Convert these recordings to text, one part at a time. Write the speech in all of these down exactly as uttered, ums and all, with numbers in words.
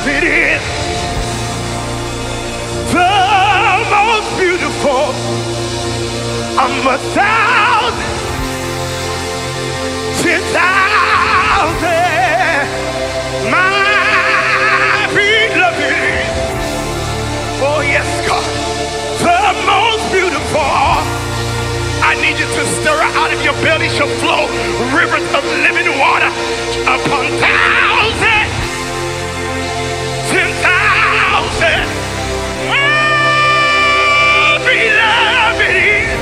beloved is the most beautiful of a thousand, ten thousand. My beloved is, oh yes, God, the most beautiful. I need you to stir out of your belly shall flow rivers of living water upon thousands, ten thousand. Oh, beloved is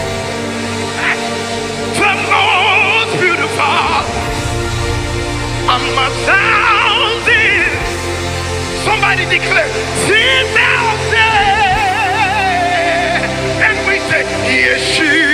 the most beautiful of my thousand. Somebody declare ten thousand. And we say, yes, you.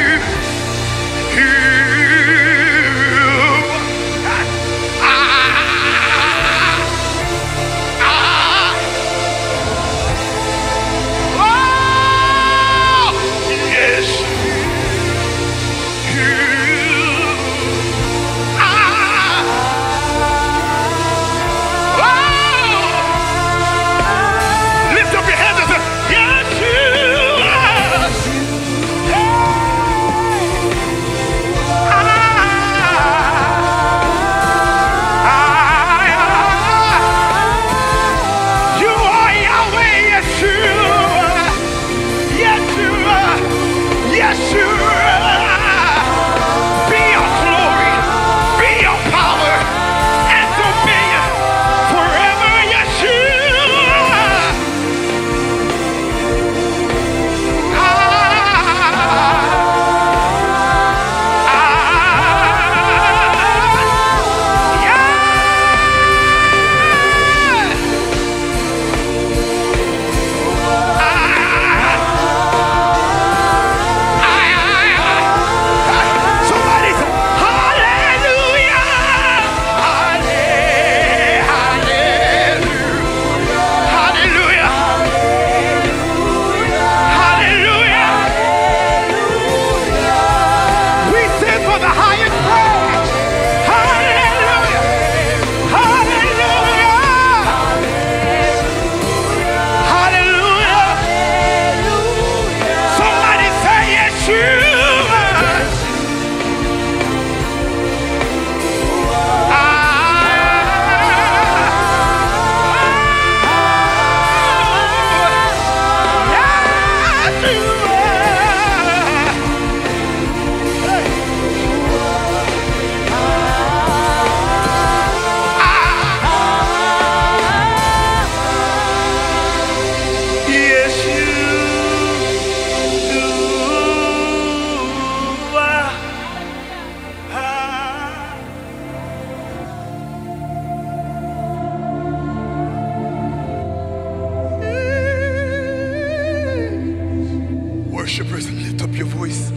Worshipers, lift up your voice.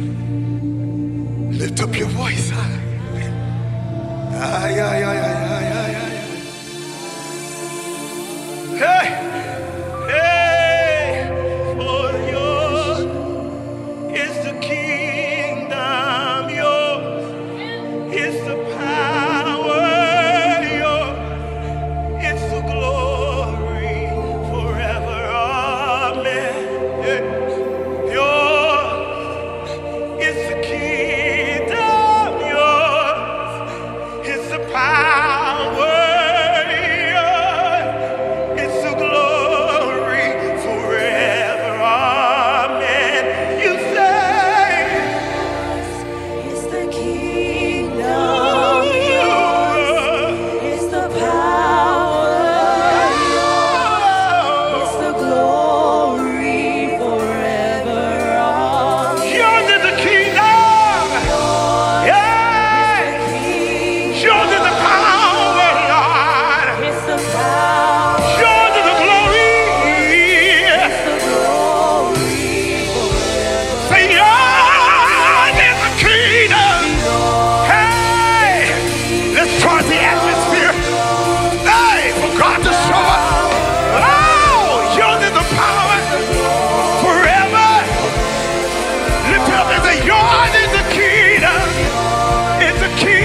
Lift up your voice. Ay, ay, ay, ay, ay, ay, ay. Hey, hey, for yours is the kingdom, yours is the power, yours is the glory forever. Amen. Hey. Yours is the kingdom, it's the kingdom.